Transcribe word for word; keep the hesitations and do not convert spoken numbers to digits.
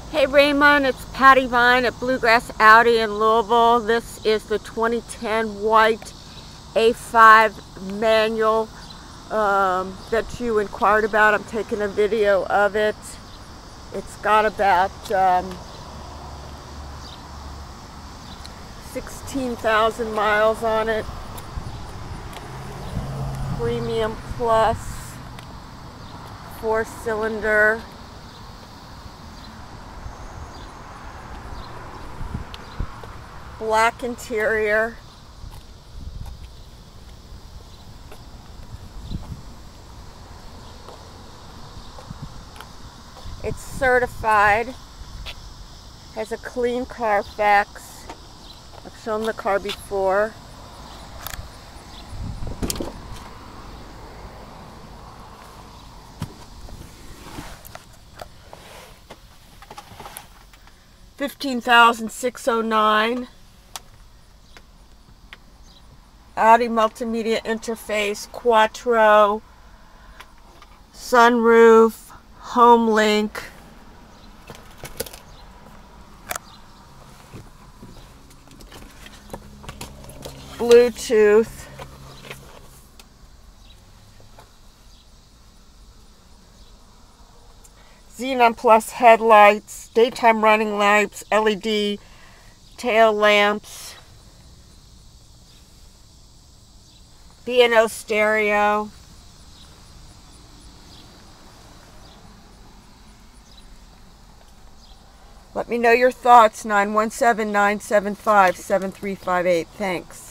Hey Raymond, it's Patty Vine at Bluegrass Audi in Louisville. This is the twenty ten white A five manual um, that you inquired about. I'm taking a video of it. It's got about um, sixteen thousand miles on it. Premium Plus, four cylinder. Black interior. It's certified. Has a clean Carfax. I've shown the car before. fifteen thousand six hundred nine. Audi multimedia interface, Quattro, sunroof, home link, Bluetooth, Xenon Plus headlights, daytime running lights, L E D tail lamps, B and O stereo. Let me know your thoughts. nine one seven, nine seven five, seven three five eight. Thanks.